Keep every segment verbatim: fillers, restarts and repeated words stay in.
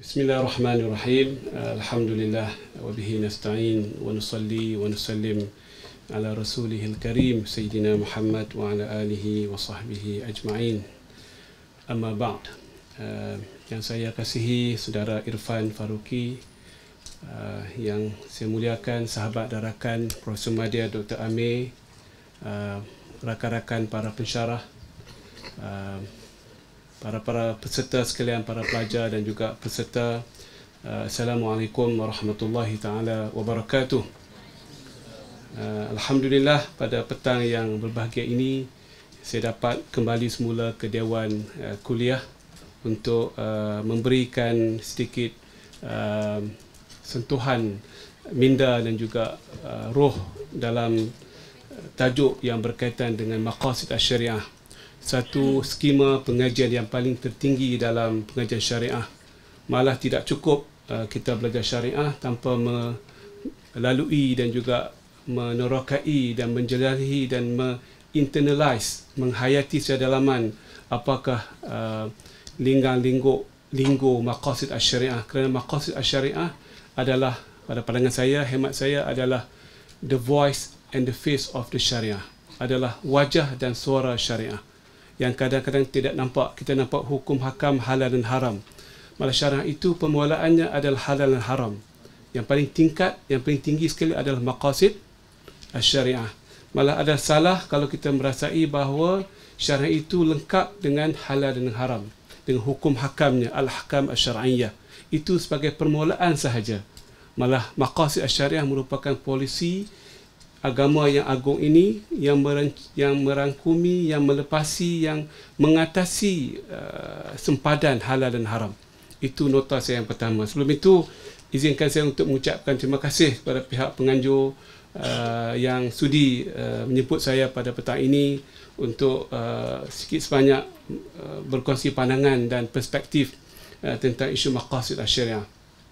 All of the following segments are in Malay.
Bismillahirrahmanirrahim. Alhamdulillah wa bihi nasta'in wa nusalli wa nusallim ala rasulihil karim Sayyidina Muhammad wa ala alihi wa sahbihi ajma'in. Amma ba'd. Uh, yang saya kasihi saudara Irfan Faruqi, uh, yang saya muliakan sahabat dan rakan Profesor Madya Doktor Amir, uh, rakan-rakan para pensyarah, uh, para-para peserta sekalian, para pelajar dan juga peserta, uh, Assalamualaikum warahmatullahi ta'ala wabarakatuh. uh, Alhamdulillah, pada petang yang berbahagia ini saya dapat kembali semula ke Dewan uh, Kuliah untuk uh, memberikan sedikit uh, sentuhan minda dan juga uh, roh dalam tajuk yang berkaitan dengan maqasid asy-syariah, satu skema pengajian yang paling tertinggi dalam pengajian syariah. Malah tidak cukup uh, kita belajar syariah tanpa melalui dan juga menerokai dan menjelajahi dan me-internalize, menghayati secara dalaman apakah uh, linggang-linggo linggo maqasid asy-syariah. Kerana maqasid asy-syariah adalah, pada pandangan saya, hemat saya, adalah the voice and the face of the syariah, adalah wajah dan suara syariah yang kadang-kadang tidak nampak. Kita nampak hukum hakam halal dan haram, malah syariah itu permulaannya adalah halal dan haram. Yang paling tingkat, yang paling tinggi sekali adalah maqasid asy-syariah. Malah ada salah kalau kita merasai bahawa syariah itu lengkap dengan halal dan haram, dengan hukum hakamnya, al-ahkam asy-syar'iyyah, itu sebagai permulaan sahaja. Malah maqasid asy-syariah merupakan polisi agama yang agung ini, yang yang merangkumi, yang melepasi, yang mengatasi uh, sempadan halal dan haram. Itu nota saya yang pertama. Sebelum itu, izinkan saya untuk mengucapkan terima kasih kepada pihak penganjur uh, yang sudi uh, menyebut saya pada petang ini untuk uh, sikit sebanyak uh, berkongsi pandangan dan perspektif uh, tentang isu maqasid asy-syariah.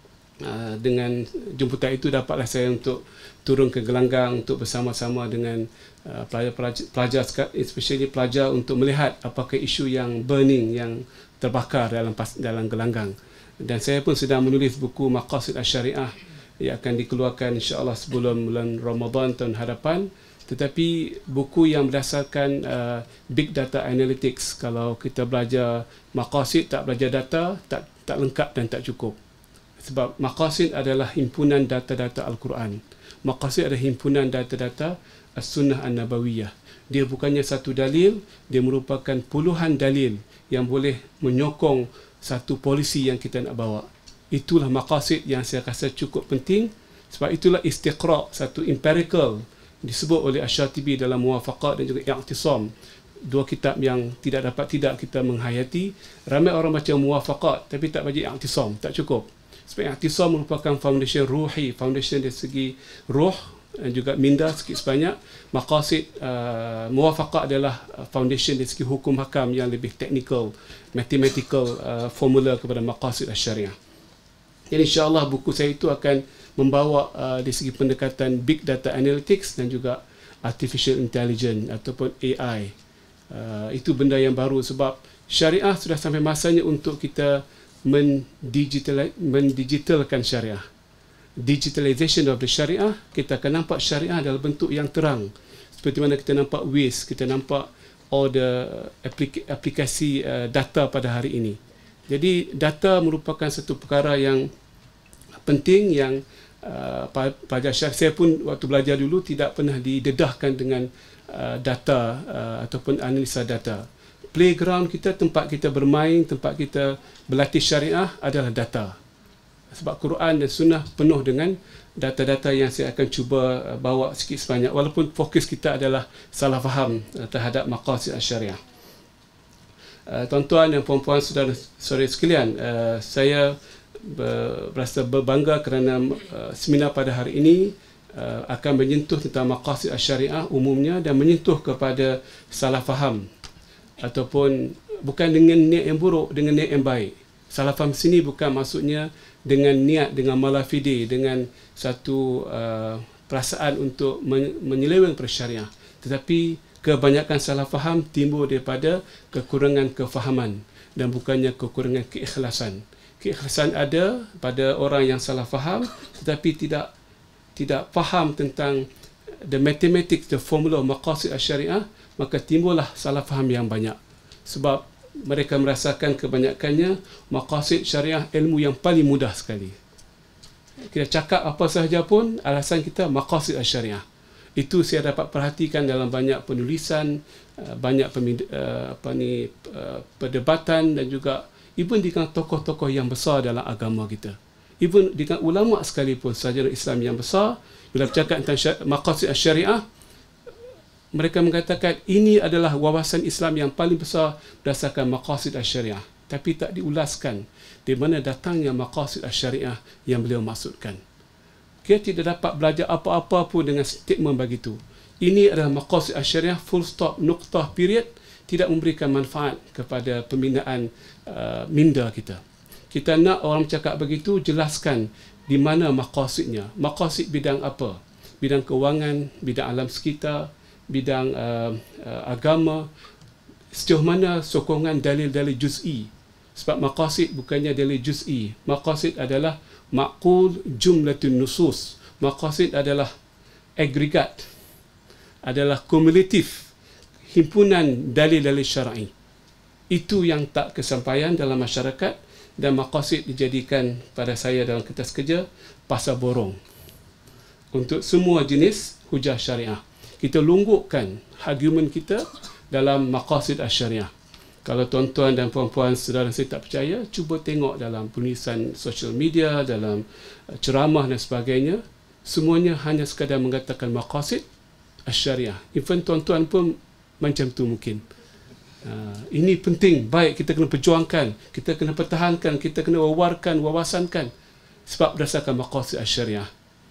Uh, dengan jemputan itu dapatlah saya untuk turun ke gelanggang untuk bersama-sama dengan uh, pelajar-pelajar, pelajar, especially pelajar, untuk melihat apakah isu yang burning, yang terbakar dalam dalam gelanggang. Dan saya pun sedang menulis buku Maqasid Asy-Syariah yang akan dikeluarkan insya-Allah sebelum bulan Ramadan tahun hadapan. Tetapi buku yang berdasarkan uh, big data analytics. Kalau kita belajar maqasid tak belajar data, tak tak lengkap dan tak cukup. Sebab maqasid adalah himpunan data-data Al-Quran. Maqasid adalah himpunan data-data As-Sunnah An-Nabawiyah. Dia bukannya satu dalil, dia merupakan puluhan dalil yang boleh menyokong satu polisi yang kita nak bawa. Itulah maqasid yang saya rasa cukup penting. Sebab itulah istiqra', satu empirical, disebut oleh Asy-Syatibi dalam Muwafaqat dan juga I'tisam. Dua kitab yang tidak dapat tidak kita menghayati. Ramai orang baca Muwafaqat tapi tak baca I'tisam, tak cukup. Sebab I'tisam merupakan foundation ruhi, foundation dari segi roh dan juga minda sikit sebanyak. Maqasid uh, Muwafaqah adalah foundation dari segi hukum hakam yang lebih technical, mathematical uh, formula kepada maqasid asy-syariah. Jadi insya-Allah buku saya itu akan membawa uh, dari segi pendekatan big data analytics dan juga artificial intelligence ataupun A I. Uh, itu benda yang baru sebab syariah sudah sampai masanya untuk kita mendigital mendigitalkan syariah. Digitalization of the syariah, kita akan nampak syariah dalam bentuk yang terang. Seperti mana kita nampak Waze, kita nampak all the aplik aplikasi uh, data pada hari ini. Jadi data merupakan satu perkara yang penting yang uh, pelajar syariah, saya pun waktu belajar dulu tidak pernah didedahkan dengan uh, data uh, ataupun analisa data. Playground kita, tempat kita bermain, tempat kita berlatih syariah adalah data. Sebab Quran dan Sunnah penuh dengan data-data yang saya akan cuba bawa sikit sebanyak. Walaupun fokus kita adalah salah faham terhadap maqasid asy-syariah. Uh, tuan-tuan dan puan-puan, saudara-saudari sekalian, uh, saya ber, berasa berbangga kerana uh, seminar pada hari ini uh, akan menyentuh tentang maqasid asy-syariah umumnya dan menyentuh kepada salah faham, ataupun bukan dengan niat yang buruk, dengan niat yang baik. Salah faham sini bukan maksudnya dengan niat, dengan malafide, dengan satu uh, perasaan untuk men menyeleweng persyariah. Tetapi kebanyakan salah faham timbul daripada kekurangan kefahaman dan bukannya kekurangan keikhlasan. keikhlasan ada pada orang yang salah faham, tetapi tidak tidak faham tentang the mathematics, the formula maqasid syariah, maka timbullah salah faham yang banyak. Sebab mereka merasakan kebanyakannya maqasid syariah ilmu yang paling mudah sekali. Kita cakap apa sahaja pun alasan kita maqasid syariah. Itu saya dapat perhatikan dalam banyak penulisan, banyak apa ni perdebatan, dan juga even dengan tokoh-tokoh yang besar dalam agama kita. Even dengan ulama sekalipun, sahaja Islam yang besar, bila bercakap tentang maqasid syariah, mereka mengatakan ini adalah wawasan Islam yang paling besar berdasarkan maqasid syariah. Tapi tak diulaskan di mana datangnya maqasid syariah yang beliau maksudkan. Kita tidak dapat belajar apa-apa pun dengan statement begitu. Ini adalah maqasid syariah, full stop, nuktah, period, tidak memberikan manfaat kepada pembinaan uh, minda kita. Kita nak orang cakap begitu, jelaskan di mana maqasidnya. Maqasid bidang apa? Bidang keuangan, bidang alam sekitar, bidang uh, uh, agama, sejauh mana sokongan dalil-dalil juz'i. Sebab maqasid bukannya dalil juz'i. Maqasid adalah maqul jumlatun nusus. Maqasid adalah agregat, adalah kumulatif, himpunan dalil-dalil syar'i. Itu yang tak kesampaian dalam masyarakat, dan maqasid dijadikan pada saya dalam kertas kerja pasal borong untuk semua jenis hujah syariah. Kita lunggukkan argument kita dalam maqasid syariah. Kalau tuan-tuan dan puan-puan saudara saya tak percaya, cuba tengok dalam penulisan social media, dalam ceramah dan sebagainya, semuanya hanya sekadar mengatakan maqasid syariah. Even tuan-tuan pun macam tu mungkin. Uh, ini penting, baik, kita kena perjuangkan, kita kena pertahankan, kita kena wawarkan, wawasankan, sebab berdasarkan maqasid syariah.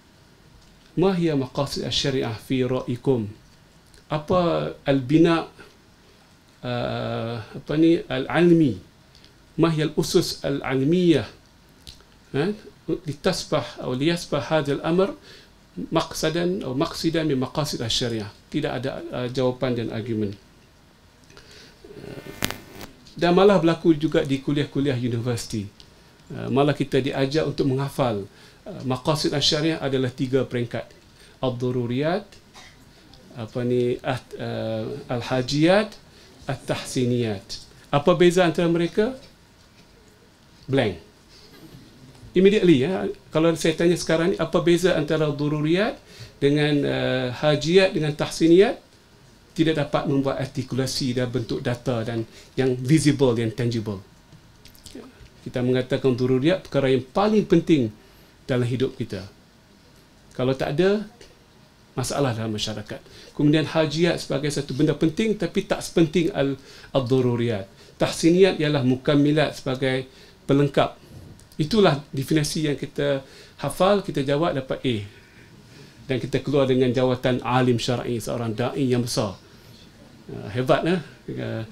Ma hiya maqasid syariah fi ra'ikum? Apa al-bina uh, apa ni al-almi? Ma hiya al-usus al-almiyah? Ha? Litasbah atau liyasbah hadzal amr maqsadan atau maqsidan min maqasid syariah. Tidak ada uh, jawapan dan argument. Dan malah berlaku juga di kuliah-kuliah universiti. Malah kita diajar untuk menghafal maqasid syariah adalah tiga peringkat: ad-daruriyat, apa ni, al-hajiyat, at-tahsiniyat. Apa beza antara mereka? Blank. Immediately, ya. Kalau saya tanya sekarang ni, apa beza antara daruriyat dengan uh, hajiyat dengan tahsiniyat? Tidak dapat membuat artikulasi dan bentuk data dan yang visible, yang tangible. Kita mengatakan daruriyat perkara yang paling penting dalam hidup kita. Kalau tak ada, masalah dalam masyarakat. Kemudian hajiyat sebagai satu benda penting tapi tak sepenting al-daruriyat. Tahsiniyat ialah mukammilat sebagai pelengkap. Itulah definisi yang kita hafal, kita jawab dapat A. Dan kita keluar dengan jawatan alim syar'i, seorang da'i yang besar. Uh, hebat, eh? Uh,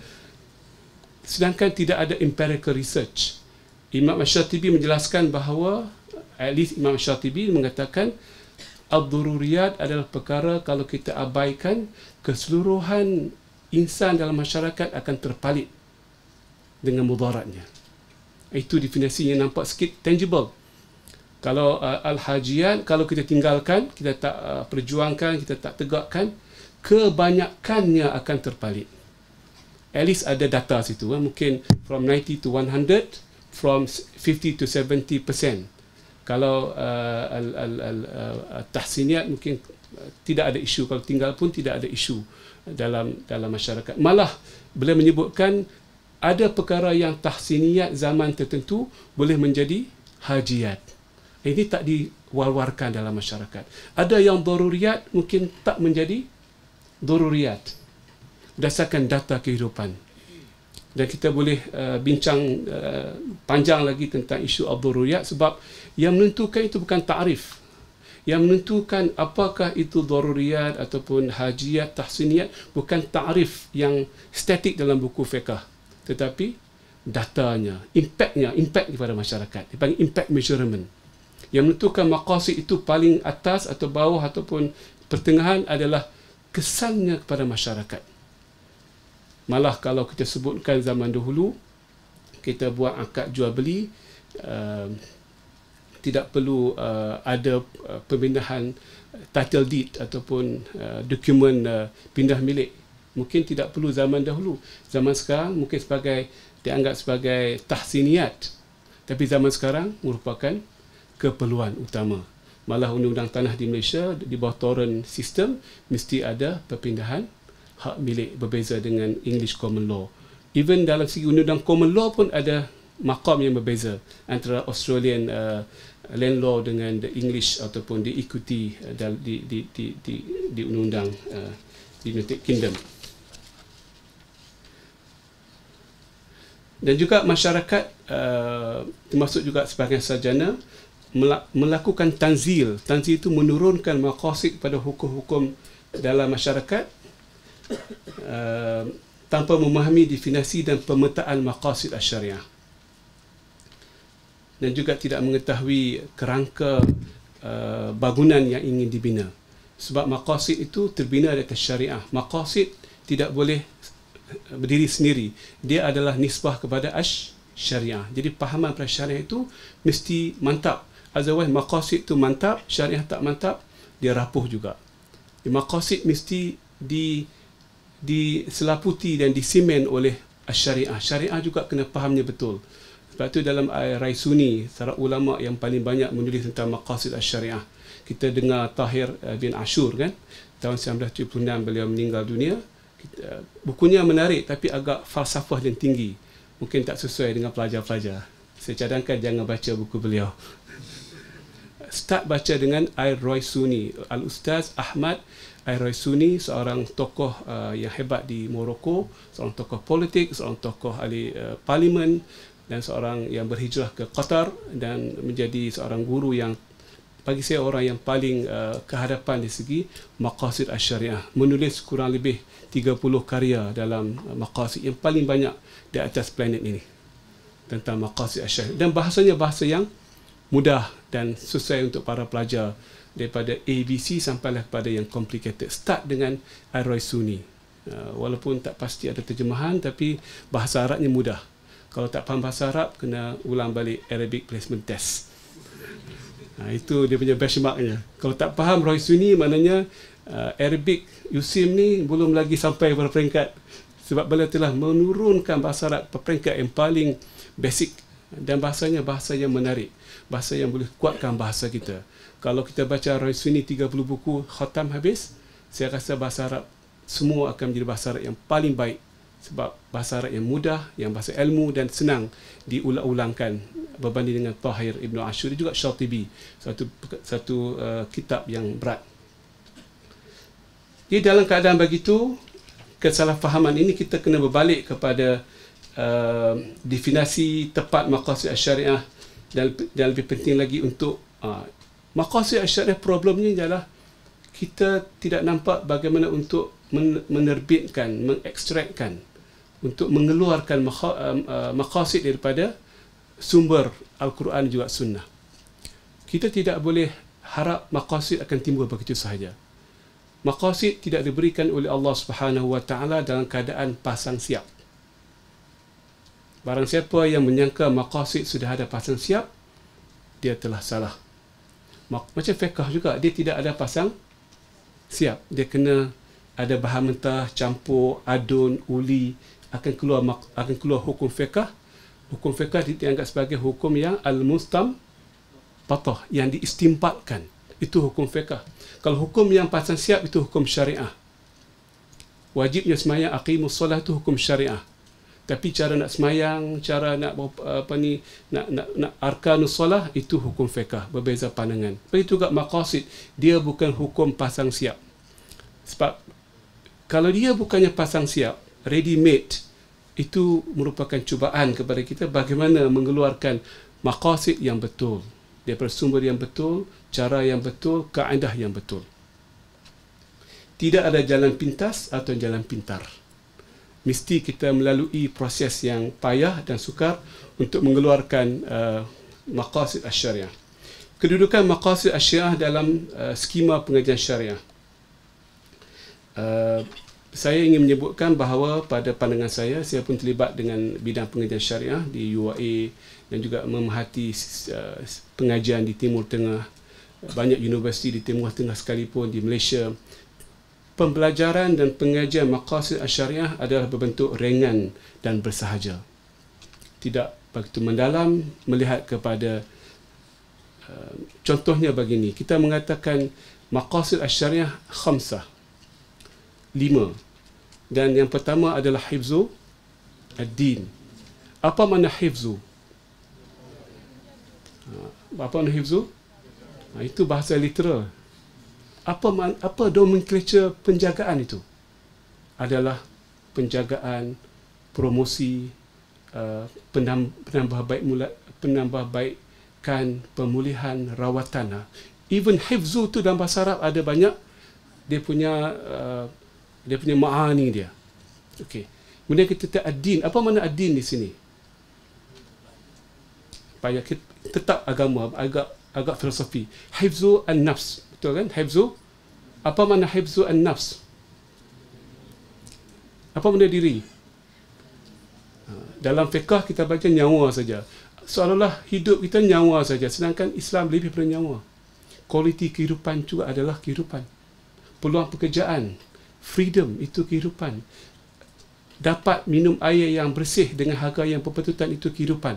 sedangkan tidak ada empirical research. Imam Asy-Syatibi menjelaskan bahawa, at least Imam Asy-Syatibi mengatakan ad-daruriyat adalah perkara kalau kita abaikan, keseluruhan insan dalam masyarakat akan terpalit dengan mudaratnya. Itu definisi yang nampak sikit tangible. Kalau uh, al-hajiyat, kalau kita tinggalkan, kita tak uh, perjuangkan, kita tak tegakkan, kebanyakannya akan terpalit. At least ada data situ, eh? Mungkin from ninety to one hundred, from fifty to seventy percent. Kalau uh, al-tahsiniyat mungkin uh, tidak ada isu, kalau tinggal pun tidak ada isu dalam dalam masyarakat. Malah beliau menyebutkan ada perkara yang tahsiniyat zaman tertentu boleh menjadi hajiyat. Ini tak diwar-warkan dalam masyarakat. Ada yang daruriyat mungkin tak menjadi daruriyat berdasarkan data kehidupan. Dan kita boleh uh, bincang uh, panjang lagi tentang isu ad-daruriyat, sebab yang menentukan itu bukan ta'rif. Yang menentukan apakah itu daruriyat ataupun hajiyat, tahsiniyat, bukan ta'rif yang statik dalam buku fiqh, tetapi datanya, impactnya, impact kepada masyarakat. Dipanggil impact measurement. Yang menentukan maqasid itu paling atas atau bawah ataupun pertengahan adalah kesannya kepada masyarakat. Malah kalau kita sebutkan zaman dahulu, kita buat akad jual beli, uh, tidak perlu uh, ada uh, pemindahan title deed ataupun uh, dokumen uh, pindah milik. Mungkin tidak perlu zaman dahulu. Zaman sekarang mungkin sebagai dianggap sebagai tahsiniat. Tapi zaman sekarang merupakan keperluan utama. Malah undang-undang tanah di Malaysia di bawah Torrent System mesti ada perpindahan hak milik, berbeza dengan English Common Law. Even dalam segi undang-undang Common Law pun ada maqam yang berbeza antara Australian uh, land law dengan the English ataupun diikuti uh, di di di di di undang-undang uh, di United Kingdom. Dan juga masyarakat uh, termasuk juga sebahagian sarjana melakukan tanzil. Tanzil itu menurunkan maqasid pada hukum-hukum dalam masyarakat uh, tanpa memahami definisi dan pemetaan maqasid asy-syariah. Dan juga tidak mengetahui kerangka uh, bangunan yang ingin dibina. Sebab maqasid itu terbina di atas syariah. Maqasid tidak boleh berdiri sendiri. Dia adalah nisbah kepada asy-syariah. Jadi pahaman pada syariah itu mesti mantap. Otherwise maqasid itu mantap, syariah tak mantap, dia rapuh juga. Maqasid mesti di diselaputi dan disimen oleh asy-syariah. Syariah juga kena fahamnya betul. Sebab itu dalam Raisuni, seorang ulama yang paling banyak menulis tentang maqasid asy-syariah. Kita dengar Tahir bin Ashur kan, tahun seribu sembilan ratus tujuh puluh enam beliau meninggal dunia. Kita, bukunya menarik tapi agak falsafah dan tinggi. Mungkin tak sesuai dengan pelajar-pelajar. Saya cadangkan jangan baca buku beliau. Start baca dengan Ar-Raisuni, Al-Ustaz Ahmad Ar-Raisuni, seorang tokoh uh, yang hebat di Morocco, seorang tokoh politik, seorang tokoh ahli uh, parlimen dan seorang yang berhijrah ke Qatar dan menjadi seorang guru yang bagi saya orang yang paling uh, kehadapan di segi maqasid asy-syariah. Menulis kurang lebih tiga puluh karya dalam uh, maqasid yang paling banyak di atas planet ini tentang maqasid asy-syariah, dan bahasanya bahasa yang mudah dan sesuai untuk para pelajar, daripada A B C sampailah kepada yang complicated. Start dengan Ar-Raisuni. Uh, walaupun tak pasti ada terjemahan, tapi bahasa Arabnya mudah. Kalau tak faham bahasa Arab, kena ulang balik Arabic Placement Test. Uh, itu dia punya benchmarknya. Kalau tak faham Raisuni, maknanya uh, Arabic U S I M ni belum lagi sampai pada peringkat. Sebab beliau telah menurunkan bahasa Arab ke peringkat yang paling basic. Dan bahasanya bahasa yang menarik. Bahasa yang boleh kuatkan bahasa kita. Kalau kita baca Raisuni tiga puluh buku khatam habis, saya rasa bahasa Arab semua akan menjadi bahasa Arab yang paling baik. Sebab bahasa Arab yang mudah, yang bahasa ilmu dan senang diulang-ulangkan berbanding dengan Tahir Ibn Ashur. Dia juga Syatibi, satu satu uh, kitab yang berat. Jadi dalam keadaan begitu, kesalahfahaman ini kita kena berbalik kepada uh, definisi tepat maqasid asy-syariah. Dan, dan lebih penting lagi untuk uh, maqasid asy-syariah, problemnya ialah kita tidak nampak bagaimana untuk men menerbitkan, mengekstrakkan, untuk mengeluarkan maqasid daripada sumber Al-Quran juga Sunnah. Kita tidak boleh harap maqasid akan timbul begitu sahaja. Maqasid tidak diberikan oleh Allah Subhanahu Wa Taala dalam keadaan pasang siap. Barang siapa yang menyangka maqasid sudah ada pasang siap, dia telah salah. Macam fiqh juga, dia tidak ada pasang siap. Dia kena ada bahan mentah, campur, adun, uli, akan keluar akan keluar hukum fiqh. Hukum fiqh dianggap sebagai hukum yang al-mustambatah, yang diistimbatkan. Itu hukum fiqh. Kalau hukum yang pasang siap itu hukum syariah. Wajibnya sembahyang, aqimus solah itu hukum syariah. Tapi cara nak semayang, cara nak apa ni, nak nak, nak arkanus solah itu hukum fiqh, berbeza pandangan. Begitu juga maqasid, dia bukan hukum pasang siap. Sebab kalau dia bukannya pasang siap, ready made, itu merupakan cubaan kepada kita bagaimana mengeluarkan maqasid yang betul, daripada sumber yang betul, cara yang betul, kaedah yang betul. Tidak ada jalan pintas atau jalan pintar. Mesti kita melalui proses yang payah dan sukar untuk mengeluarkan uh, maqasid asy-syariah. Kedudukan maqasid asy-syariah dalam uh, skema pengajian syariah. Uh, saya ingin menyebutkan bahawa pada pandangan saya, saya pun terlibat dengan bidang pengajian syariah di U A A dan juga memerhati uh, pengajian di Timur Tengah, banyak universiti di Timur Tengah sekalipun, di Malaysia. Pembelajaran dan pengajian maqasid syariah adalah berbentuk ringan dan bersahaja. Tidak begitu mendalam, melihat kepada uh, contohnya begini, kita mengatakan maqasid syariah khamsah, lima. Dan yang pertama adalah hifzu ad-din. Apa makna hifzu? Apa makna hifzu? Ha, itu bahasa literal. Apa apa nomenclature penjagaan itu? Adalah penjagaan, promosi, uh, penambah, penambah baik mula, penambah baikkan, pemulihan, rawatan. Even hifzu tu dalam bahasa Arab ada banyak dia punya uh, dia punya ma'ani dia. Okey. Kemudian kita tetap ad-din. Apa makna ad-din di sini? Supaya kita tetap agama, agak agak filosofi. Hifzu an-nafs. Betul kan? Hifzu. Apa makna hifzu an-nafs? Apa makna diri? Dalam fiqh kita baca nyawa saja. Seolah-olah hidup kita nyawa saja. Sedangkan Islam lebih daripada nyawa. Kualiti kehidupan juga adalah kehidupan. Peluang pekerjaan, freedom, itu kehidupan. Dapat minum air yang bersih dengan harga yang berpatutan, itu kehidupan.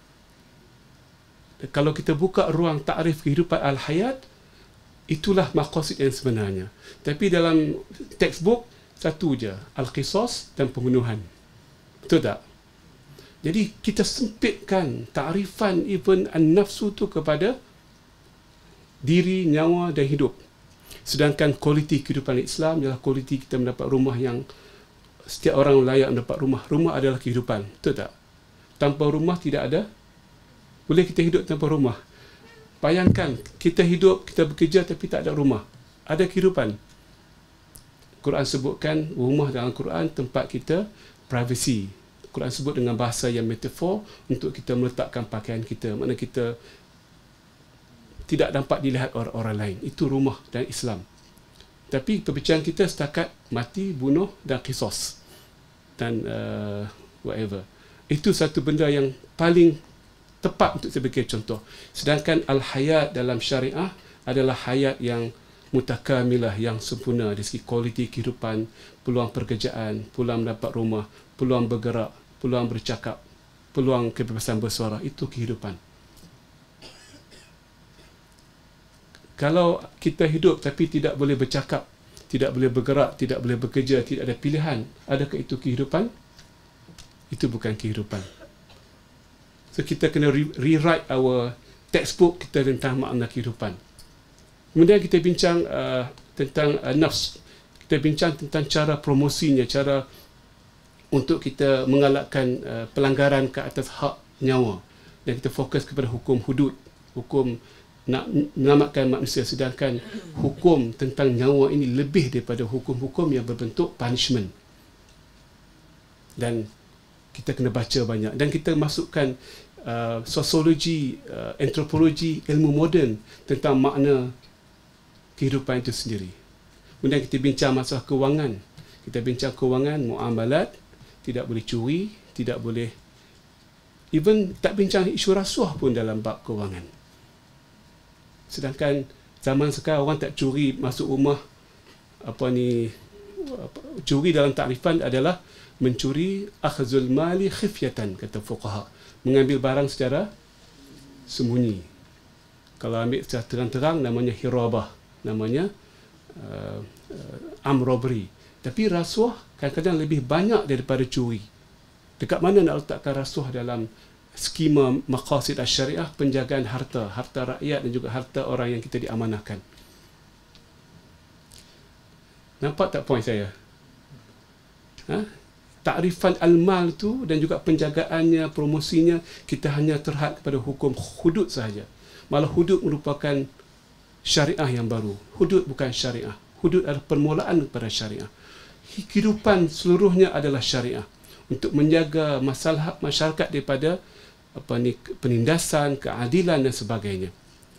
Kalau kita buka ruang takrif kehidupan al-hayat, itulah maqasid yang sebenarnya. Tapi dalam textbook, satu je, al-qisas dan pembunuhan. Betul tak? Jadi kita sempitkan takrifan even an-nafsu tu kepada diri, nyawa dan hidup. Sedangkan kualiti kehidupan Islam ialah kualiti kita mendapat rumah yang setiap orang layak mendapat rumah. Rumah adalah kehidupan. Betul tak? Tanpa rumah tidak ada. Boleh kita hidup tanpa rumah? Bayangkan, kita hidup, kita bekerja tapi tak ada rumah. Ada kehidupan. Quran sebutkan rumah dalam Quran tempat kita privacy. Quran sebut dengan bahasa yang metafor untuk kita meletakkan pakaian kita. Makna kita tidak dapat dilihat orang-orang lain. Itu rumah dan Islam. Tapi perbincangan kita setakat mati, bunuh dan qisas. Dan uh, whatever. Itu satu benda yang paling tepat untuk sebagai contoh. Sedangkan al-hayat dalam syariah adalah hayat yang mutakamilah, yang sempurna dari segi kualiti kehidupan, peluang pekerjaan, peluang mendapat rumah, peluang bergerak, peluang bercakap, peluang kebebasan bersuara. Itu kehidupan. Kalau kita hidup tapi tidak boleh bercakap, tidak boleh bergerak, tidak boleh bekerja, tidak ada pilihan, adakah itu kehidupan? Itu bukan kehidupan. So kita kena re- rewrite our textbook kita tentang makna kehidupan. Kemudian kita bincang uh, tentang uh, nafs. Kita bincang tentang cara promosinya, cara untuk kita mengalahkan uh, pelanggaran ke atas hak nyawa. Dan kita fokus kepada hukum hudud, hukum nak menyelamatkan manusia. Sedangkan hukum tentang nyawa ini lebih daripada hukum-hukum yang berbentuk punishment. Dan kita kena baca banyak. Dan kita masukkan uh, sosiologi, uh, antropologi, ilmu moden tentang makna kehidupan itu sendiri. Kemudian kita bincang masalah kewangan. Kita bincang kewangan, muamalat, tidak boleh curi, tidak boleh, even tak bincang isu rasuah pun dalam bab kewangan. Sedangkan zaman sekarang orang tak curi masuk rumah, apa ni, apa, curi dalam takrifan adalah mencuri akhzul mali khifyatan, kata fuqaha, mengambil barang secara sembunyi. Kalau ambil secara terang-terang namanya hirabah, namanya uh, uh, armed robbery. Tapi rasuah kadang-kadang lebih banyak daripada curi. Dekat mana nak letakkan rasuah dalam skema maqasid syariah, penjagaan harta, harta rakyat dan juga harta orang yang kita diamanahkan. Nampak tak poin saya? Ha? Takrifan al-mal tu dan juga penjagaannya, promosinya, kita hanya terhad kepada hukum hudud sahaja. Malah hudud merupakan syariah yang baru. Hudud bukan syariah. Hudud adalah permulaan kepada syariah. Kehidupan seluruhnya adalah syariah. Untuk menjaga masalah masyarakat daripada apa ni, penindasan, keadilan dan sebagainya.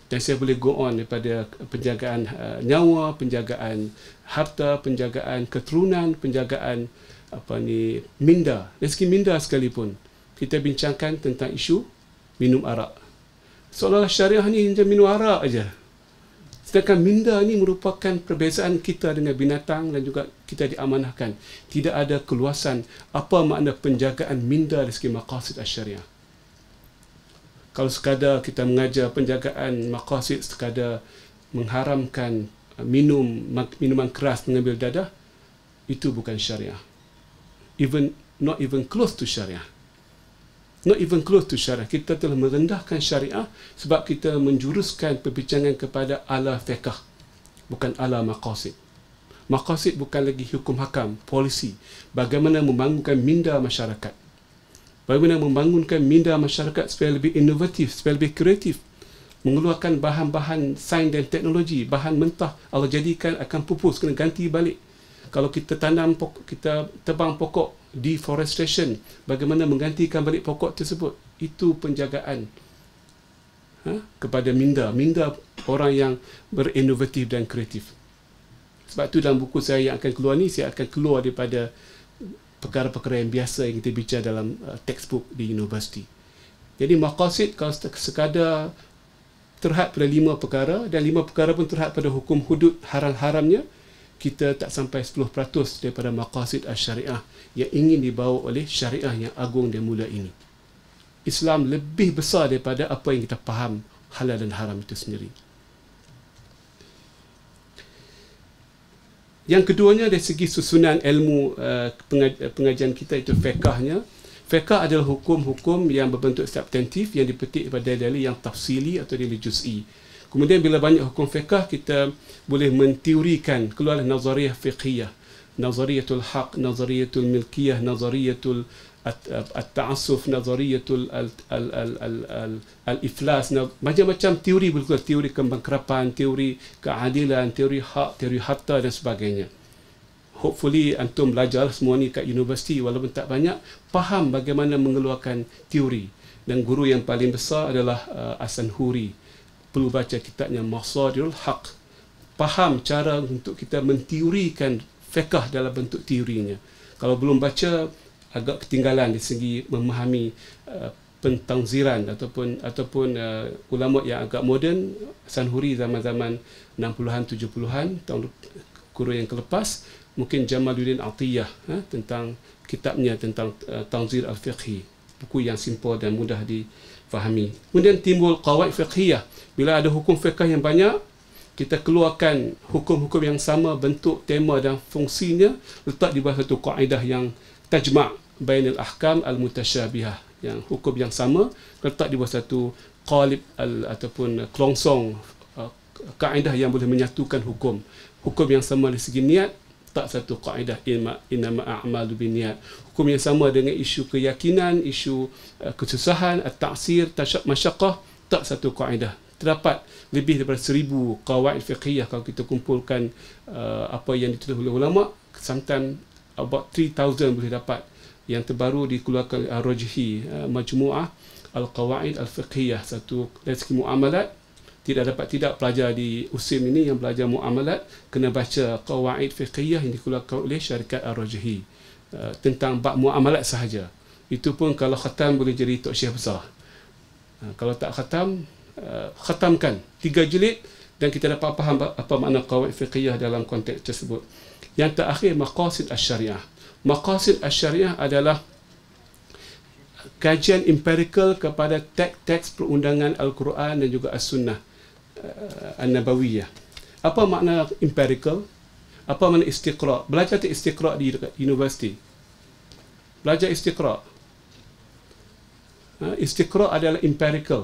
Dan saya boleh go on daripada penjagaan uh, nyawa, penjagaan harta, penjagaan keturunan, penjagaan apa ni minda. Dari segi minda sekalipun, kita bincangkan tentang isu minum arak. Seolah-olah syariah ni macam minum arak aja. Sedangkan minda ni merupakan perbezaan kita dengan binatang dan juga kita diamanahkan. Tidak ada keluasan apa makna penjagaan minda dari segi maqasid asy-syariah. Kalau sekadar kita mengajar penjagaan maqasid, sekadar mengharamkan minum minuman keras mengambil dadah, itu bukan syariah. Even not even close to syariah. Not even close to syariah. Kita telah merendahkan syariah sebab kita menjuruskan perbincangan kepada ala fiqh, bukan ala maqasid. Maqasid bukan lagi hukum hakam, polisi. Bagaimana membangunkan minda masyarakat. Bagaimana membangunkan minda masyarakat supaya lebih inovatif, supaya lebih kreatif. Mengeluarkan bahan-bahan sains dan teknologi, bahan mentah Allah jadikan akan pupus, kena ganti balik. Kalau kita tanam pokok, kita tebang pokok, deforestation, bagaimana menggantikan balik pokok tersebut. Itu penjagaan ha? kepada minda. Minda orang yang berinovatif dan kreatif. Sebab tu dalam buku saya yang akan keluar ni, saya akan keluar daripada perkara-perkara yang biasa yang kita bincang dalam uh, textbook di universiti. Jadi maqasid kalau sekadar terhad pada lima perkara, dan lima perkara pun terhad pada hukum hudud haram-haramnya, kita tak sampai sepuluh peratus daripada maqasid asy-syariah yang ingin dibawa oleh syariah yang agung dan mulia ini. Islam lebih besar daripada apa yang kita faham halal dan haram itu sendiri. Yang keduanya dari segi susunan ilmu uh, pengaj- pengajian kita itu fiqahnya. Fiqh adalah hukum-hukum yang berbentuk substantif yang dipetik daripada dalil yang tafsili atau dalil juz'i. Kemudian bila banyak hukum fiqh, kita boleh menteorikan keluar nazariyah fiqhiyah, nazariyatul haq, nazariyatul milkiyah, nazariyatul at-ta'assuf, nazariyatul al-iflas, macam-macam teori boleh keluar, teori kebangkrapan, teori keadilan, teori hak, teori harta dan sebagainya. Hopefully antum belajar semua ni kat universiti walaupun tak banyak, faham bagaimana mengeluarkan teori. Dan guru yang paling besar adalah uh, As-Sanhuri. Perlu baca kitabnya Masadirul Haq. Faham cara untuk kita menteorikan fiqh dalam bentuk teorinya. Kalau belum baca, agak ketinggalan di segi memahami uh, pentangziran ataupun ataupun uh, ulama yang agak moden. Sanhuri zaman-zaman enam puluhan tujuh puluhan, tahun kurun yang kelepas, mungkin Jamaluddin Atiyah ha, tentang kitabnya tentang uh, Tanzir al-Fiqhi, buku yang simple dan mudah difahami. Kemudian timbul qawaid fiqhiyah. Bila ada hukum fiqh yang banyak, kita keluarkan hukum-hukum yang sama, bentuk, tema dan fungsinya, letak di bawah satu kaedah yang tajma' bainal ahkam al-mutasyabihah, yang hukum yang sama letak di bawah satu qalib al, ataupun kelongsong uh, kaedah yang boleh menyatukan hukum. Hukum yang sama dari segi niat, tak satu kaedah innama a'malu binniyat. Hukum yang sama dengan isu keyakinan, isu uh, kesusahan, at-ta'sir, masyaqqah, tak satu kaedah. Terdapat lebih daripada seribu qawaid fiqhiyah kalau kita kumpulkan uh, apa yang ditulis oleh ulama. Sometimes about three thousand boleh dapat. Yang terbaru dikeluarkan oleh Ar-Rajhi, uh, Majmu'ah Al-Qawaid Al-Fiqhiyah, satu dari segi muamalat. Tidak dapat tidak pelajar di U S I M ini yang belajar muamalat kena baca qawaid fiqhiyah yang dikeluarkan oleh syarikat Ar-Rajhi uh, tentang bab muamalat sahaja. Itu pun kalau khatam boleh jadi tok syekh besar. Uh, kalau tak khatam, uh, khatamkan tiga jilid dan kita dapat faham apa makna qawaid fiqhiyah dalam konteks tersebut. Yang terakhir, maqasid asy-syariah. Maqasid asy-syariah adalah kajian empirikal kepada teks-teks perundangan Al-Quran dan juga As-Sunnah uh, An-Nabawiyah. Apa makna empirikal? Apa makna istiqra'? Belajar tu istiqra' di universiti. Belajar istiqra'. Uh, istiqra' adalah empirikal.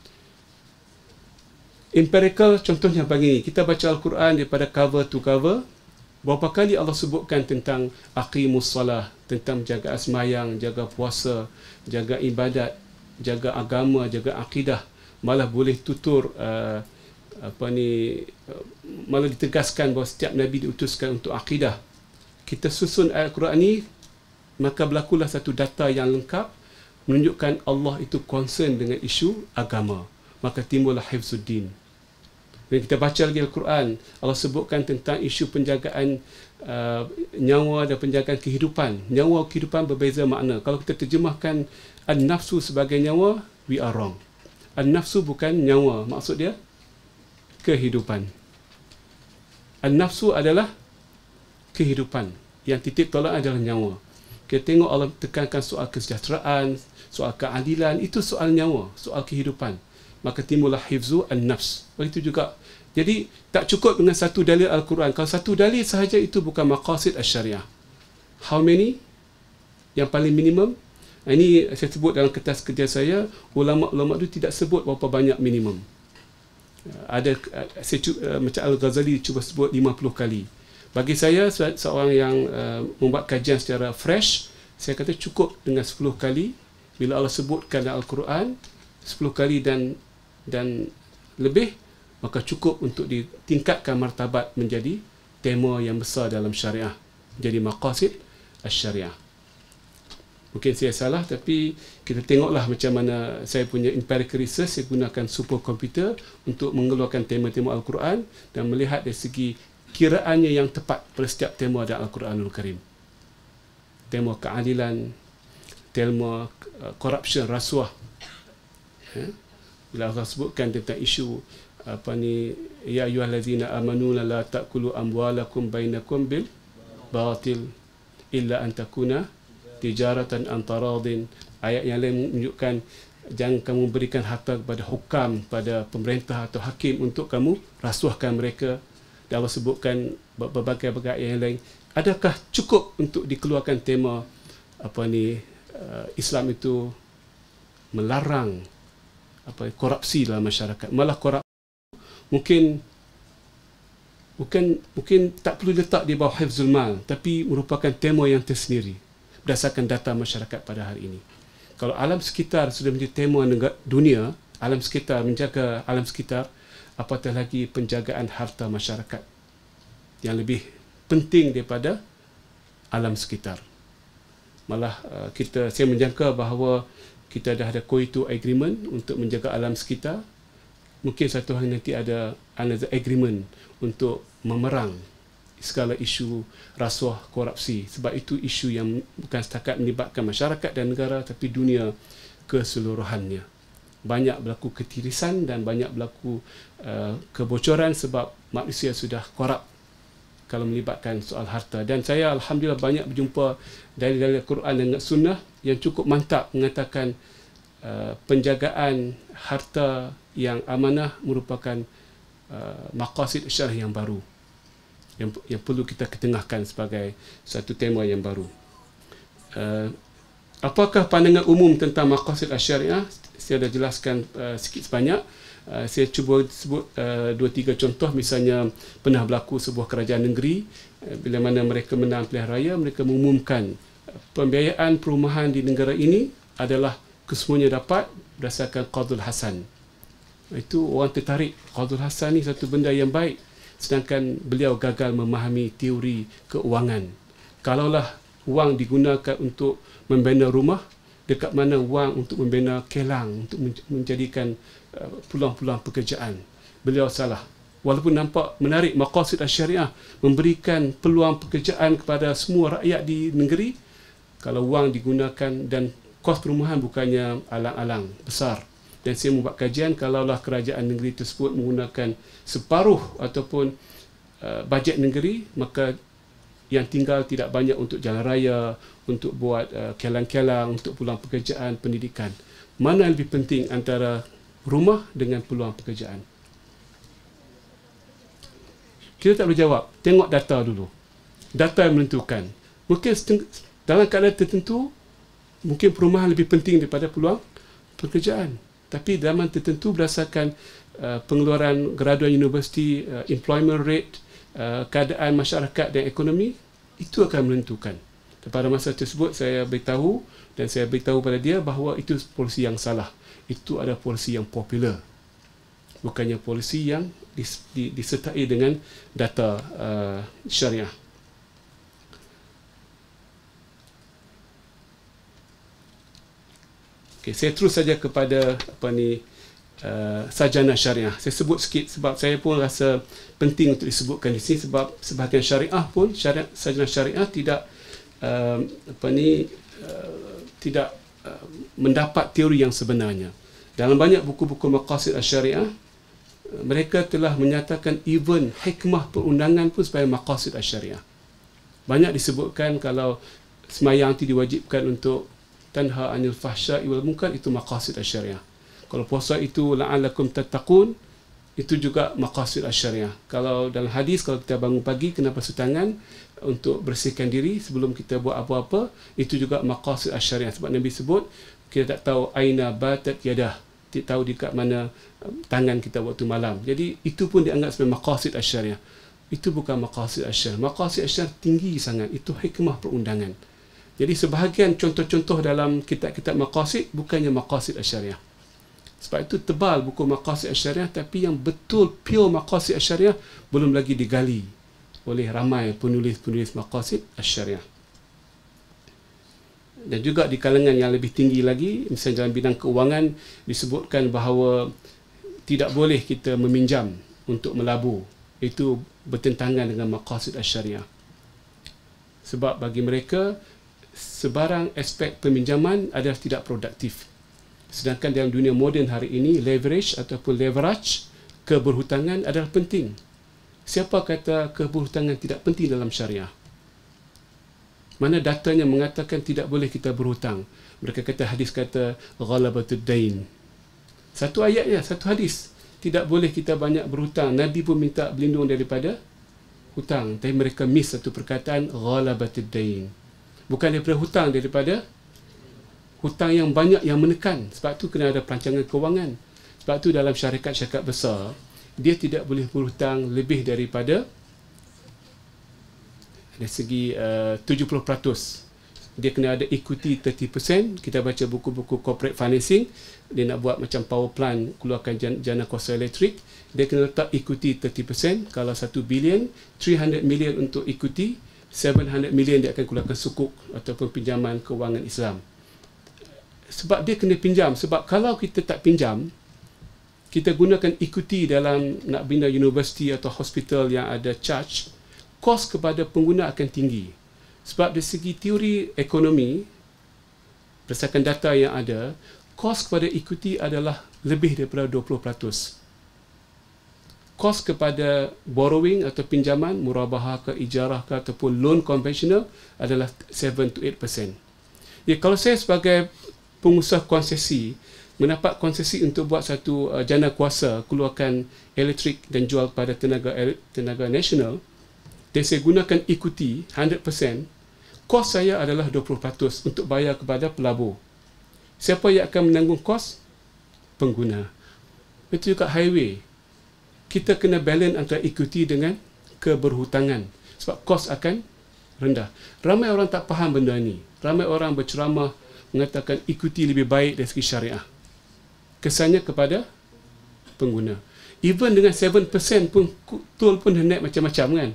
Empirikal contohnya begini, kita baca Al-Quran daripada cover to cover. Berapa kali Allah sebutkan tentang aqimus salah, tentang jaga sembahyang, jaga puasa, jaga ibadat, jaga agama, jaga akidah. Malah boleh tutur uh, apa ni uh, malah ditegaskan bahawa setiap nabi diutuskan untuk akidah. Kita susun ayat Quran ni, maka berlakulah satu data yang lengkap menunjukkan Allah itu concern dengan isu agama. Maka timbullah hifzuddin. Bila kita baca lagi Al-Quran, Allah sebutkan tentang isu penjagaan uh, nyawa dan penjagaan kehidupan. Nyawa kehidupan berbeza makna. Kalau kita terjemahkan an-nafsu sebagai nyawa, we are wrong. An-nafsu bukan nyawa, maksud dia kehidupan. An-nafsu adalah kehidupan. Yang titik tolak adalah nyawa. Kita tengok Allah tekankan soal kesejahteraan, soal keadilan, itu soal nyawa, soal kehidupan. Maka timbullah hifzu an-nafs. Begitu juga. Jadi tak cukup dengan satu dalil Al-Quran. Kalau satu dalil sahaja itu bukan maqasid asy-syariah. How many? Yang paling minimum? Ini saya sebut dalam kertas kerja saya, ulama-ulama itu tidak sebut berapa banyak minimum. Ada saya cuba, macam Al-Ghazali cuba sebut lima puluh kali. Bagi saya seorang yang uh, membuat kajian secara fresh, saya kata cukup dengan sepuluh kali. Bila Allah sebutkan dalam Al-Quran sepuluh kali dan dan lebih, maka cukup untuk ditingkatkan martabat menjadi tema yang besar dalam syariah, jadi maqasid asy-syariah. Mungkin saya salah, tapi kita tengoklah macam mana saya punya empirical research. Saya gunakan superkomputer untuk mengeluarkan tema-tema Al-Quran dan melihat dari segi kiraannya yang tepat pada setiap tema dalam Al-Quranul Karim. Tema keadilan, tema corruption, rasuah. Ya? Bila Allah sebutkan tentang isu apa ni, ya ayyuhallazina amanu la ta'kulu amwalakum bainakum bil batil illa an takuna tijaratan antaradin. Ayat yang lain menunjukkan jangan kamu berikan harta kepada hukam, pada pemerintah atau hakim untuk kamu rasuahkan mereka. Dan Allah sebutkan berbagai-bagai ayat yang lain. Adakah cukup untuk dikeluarkan tema apa ni, uh, Islam itu melarang apa korupsi dalam masyarakat? Malah korupsi mungkin bukan mungkin tak perlu letak di bawah hifzul mal, tapi merupakan tema yang tersendiri berdasarkan data masyarakat pada hari ini. Kalau alam sekitar sudah menjadi tema negara, dunia, alam sekitar, menjaga alam sekitar, apatah lagi penjagaan harta masyarakat yang lebih penting daripada alam sekitar. Malah uh, kita saya menjangka bahawa kita dah ada Kyoto Agreement untuk menjaga alam sekitar. Mungkin satu hari nanti ada another agreement untuk memerang segala isu rasuah, korupsi. Sebab itu isu yang bukan setakat melibatkan masyarakat dan negara, tapi dunia keseluruhannya. Banyak berlaku ketirisan dan banyak berlaku uh, kebocoran sebab manusia sudah korup kalau melibatkan soal harta. Dan saya alhamdulillah banyak berjumpa dari dalil Quran dan Sunnah yang cukup mantap mengatakan uh, penjagaan harta yang amanah merupakan uh, maqasid syar'i yang baru, yang, yang perlu kita ketengahkan sebagai satu tema yang baru. Uh, apakah pandangan umum tentang maqasid asy-syariah? Saya dah jelaskan uh, sikit sebanyak. Uh, saya cuba sebut uh, dua tiga contoh. Misalnya pernah berlaku sebuah kerajaan negeri, uh, bila mana mereka menang pilihan raya, mereka mengumumkan uh, pembiayaan perumahan di negara ini adalah kesemuanya dapat berdasarkan Qadul Hasan. Itu orang tertarik. Qadul Hasan ni satu benda yang baik, sedangkan beliau gagal memahami teori keuangan. Kalaulah wang digunakan untuk membina rumah, dekat mana wang untuk membina kelang, untuk menjadikan uh, peluang-peluang pekerjaan? Beliau salah. Walaupun nampak menarik maqasid asy-syariah, memberikan peluang pekerjaan kepada semua rakyat di negeri, kalau wang digunakan dan kos perumahan bukannya alang-alang besar. Dan saya membuat kajian, kalaulah kerajaan negeri tersebut menggunakan separuh ataupun uh, bajet negeri, maka yang tinggal tidak banyak untuk jalan raya, untuk buat uh, kelang-kelang, untuk peluang pekerjaan, pendidikan. Mana yang lebih penting antara rumah dengan peluang pekerjaan? Kita tak boleh jawab. Tengok data dulu. Data yang menentukan. Mungkin dalam keadaan tertentu, mungkin perumahan lebih penting daripada peluang pekerjaan. Tapi zaman tertentu berdasarkan uh, pengeluaran graduan universiti, uh, employment rate, uh, keadaan masyarakat dan ekonomi, itu akan menentukan. Dan pada masa tersebut saya beritahu dan saya beritahu pada dia bahawa itu polisi yang salah. Itu adalah polisi yang popular, bukannya polisi yang dis, di, disertai dengan data uh, syariah. Okay, saya terus saja kepada apa ni uh, sarjana syariah. Saya sebut sikit sebab saya pun rasa penting untuk disebutkan di sini, sebab sebahagian syariah pun syariah, sarjana syariah tidak uh, apa ni uh, tidak uh, mendapat teori yang sebenarnya. Dalam banyak buku-buku maqasid asy-syariah, mereka telah menyatakan even hikmah perundangan pun sebagai maqasid asy-syariah. Banyak disebutkan kalau semayang itu diwajibkan untuk tanha anil fahsya'i wal munkar, itu maqasid asy-syariah. Kalau puasa itu la'allakum tattaqun, itu juga maqasid asy-syariah. Kalau dalam hadis, kalau kita bangun pagi kena basuh tangan untuk bersihkan diri sebelum kita buat apa-apa, itu juga maqasid asy-syariah. Sebab Nabi sebut, kita tak tahu aina batat yadah, tidak tahu di kat mana tangan kita waktu malam. Jadi itu pun dianggap sebagai maqasid asy-syariah. Itu bukan maqasid asy-syariah. Maqasid asy-syariah tinggi sangat. Itu hikmah perundangan. Jadi sebahagian contoh-contoh dalam kitab-kitab maqasid bukannya maqasid asy-syariah. Sebab itu tebal buku maqasid asy-syariah, tapi yang betul pure maqasid asy-syariah belum lagi digali oleh ramai penulis-penulis maqasid asy-syariah. Dan juga di kalangan yang lebih tinggi lagi, misalnya dalam bidang keuangan, disebutkan bahawa tidak boleh kita meminjam untuk melabur. Itu bertentangan dengan maqasid asy-syariah. Sebab bagi mereka, sebarang aspek peminjaman adalah tidak produktif. Sedangkan dalam dunia moden hari ini, leverage ataupun leverage, keberhutangan adalah penting. Siapa kata keberhutangan tidak penting dalam syariah? Mana datanya mengatakan tidak boleh kita berhutang? Mereka kata, hadis kata ghalabatud dain. Satu ayat ya, satu hadis. Tidak boleh kita banyak berhutang. Nabi pun minta berlindung daripada hutang. Tapi mereka miss satu perkataan ghalabatud dain. Bukan daripada hutang, daripada hutang yang banyak yang menekan. Sebab tu kena ada perancangan kewangan. Sebab tu dalam syarikat-syarikat besar, dia tidak boleh berhutang lebih daripada dari segi uh, tujuh puluh peratus. Dia kena ada equity tiga puluh peratus. Kita baca buku-buku corporate financing, dia nak buat macam power plant, keluarkan jana, jana kuasa elektrik, dia kena letak equity tiga puluh peratus. Kalau satu bilion, tiga ratus million untuk equity, tujuh ratus million dia akan keluarkan sukuk ataupun pinjaman kewangan Islam. Sebab dia kena pinjam. Sebab kalau kita tak pinjam, kita gunakan equity dalam nak bina universiti atau hospital yang ada charge, kos kepada pengguna akan tinggi. Sebab dari segi teori ekonomi, berdasarkan data yang ada, kos kepada equity adalah lebih daripada dua puluh peratus. Kos kepada borrowing atau pinjaman, murabahah ke, ijarah ke, ataupun loan konvensional adalah tujuh to eight peratus. Ya, kalau saya sebagai pengusaha konsesi, mendapat konsesi untuk buat satu uh, jana kuasa, keluarkan elektrik dan jual kepada tenaga tenaga nasional, dan saya gunakan equity one hundred percent, kos saya adalah dua puluh peratus untuk bayar kepada pelabur. Siapa yang akan menanggung kos? Pengguna. Itu juga highway. Kita kena balance antara equity dengan keberhutangan. Sebab kos akan rendah. Ramai orang tak faham benda ni. Ramai orang berceramah mengatakan equity lebih baik dari segi syariah. Kesannya kepada pengguna. Even dengan tujuh peratus pun, toll pun naik macam-macam kan.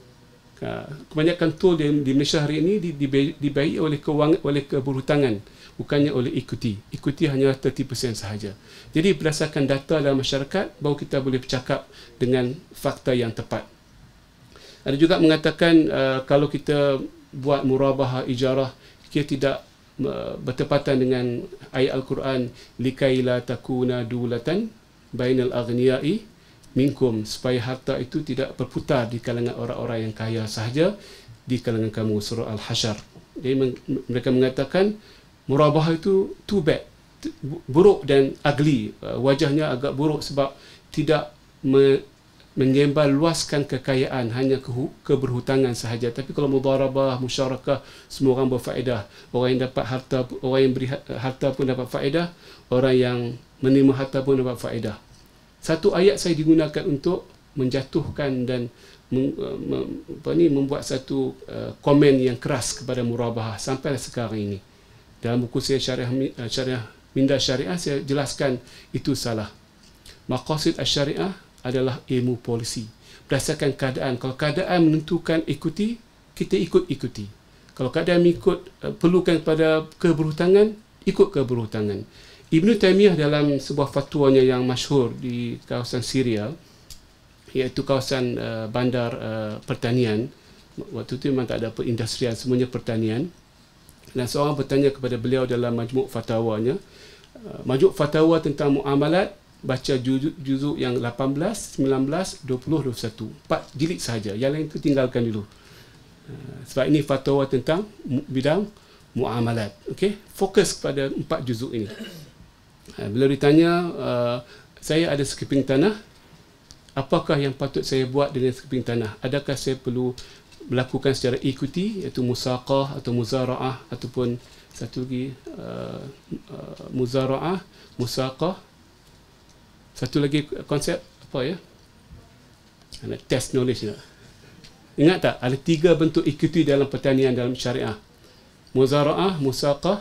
Kebanyakan toll di, di Malaysia hari ini dibayar oleh kewangan, oleh keberhutangan, bukannya oleh equity. Equity hanya tiga puluh peratus sahaja. Jadi berdasarkan data dalam masyarakat, baru kita boleh bercakap dengan fakta yang tepat. Ada juga mengatakan uh, kalau kita buat murabahah ijarah, kita tidak uh, bertepatan dengan ayat Al-Quran, likai la takuna dulatan bainal aghniyai minkum, supaya harta itu tidak berputar di kalangan orang-orang yang kaya sahaja di kalangan kamu, surah Al-Hasyr. Jadi mereka mengatakan murabahah itu too bad, buruk dan ugly, wajahnya agak buruk sebab tidak me mengembar luaskan kekayaan, hanya ke keberhutangan sahaja. Tapi kalau mudharabah, musyarakah, semua orang berfaedah. Orang yang dapat harta, orang yang beri harta pun dapat faedah, orang yang menerima harta pun dapat faedah. Satu ayat saya digunakan untuk menjatuhkan dan mem, mem, apa ni, membuat satu uh, komen yang keras kepada murabahah sampai sekarang ini. Dalam buku saya Syariah, Syariah Minda Syariah, saya jelaskan itu salah. Maqasid asy-syariah adalah ilmu polisi. Berdasarkan keadaan. Kalau keadaan menentukan ikuti, kita ikut ikuti. Kalau keadaan ikut uh, perlukan pada keberhutangan, ikut keberhutangan. Ibn Taymiyah dalam sebuah fatwanya yang masyhur di kawasan Syria, iaitu kawasan uh, bandar uh, pertanian, waktu itu memang tak ada perindustrian, semuanya pertanian, dan seorang bertanya kepada beliau dalam majmuk fatwanya, uh, majmuk fatwa tentang muamalat, baca juzuk, juzuk yang lapan belas, sembilan belas, dua puluh, dua puluh satu, empat jilid sahaja, yang lain itu tinggalkan dulu. Uh, sebab ini fatwa tentang bidang muamalat. Okey, fokus kepada empat juzuk ini. Beliau ditanya, uh, saya ada sekeping tanah, apakah yang patut saya buat dengan sekeping tanah? Adakah saya perlu melakukan secara ikuti, iaitu musaqah atau muzara'ah, ataupun satu lagi uh, uh, muzara'ah, musaqah, satu lagi konsep apa ya? Nak test knowledge tak? Ingat tak? Ada tiga bentuk ikuti dalam pertanian dalam syariah. Muzara'ah, musaqah,